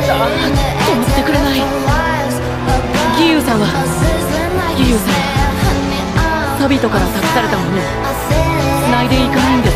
止まってくれない。ギユさんはサビトから託されたものを繋いでいかないんです。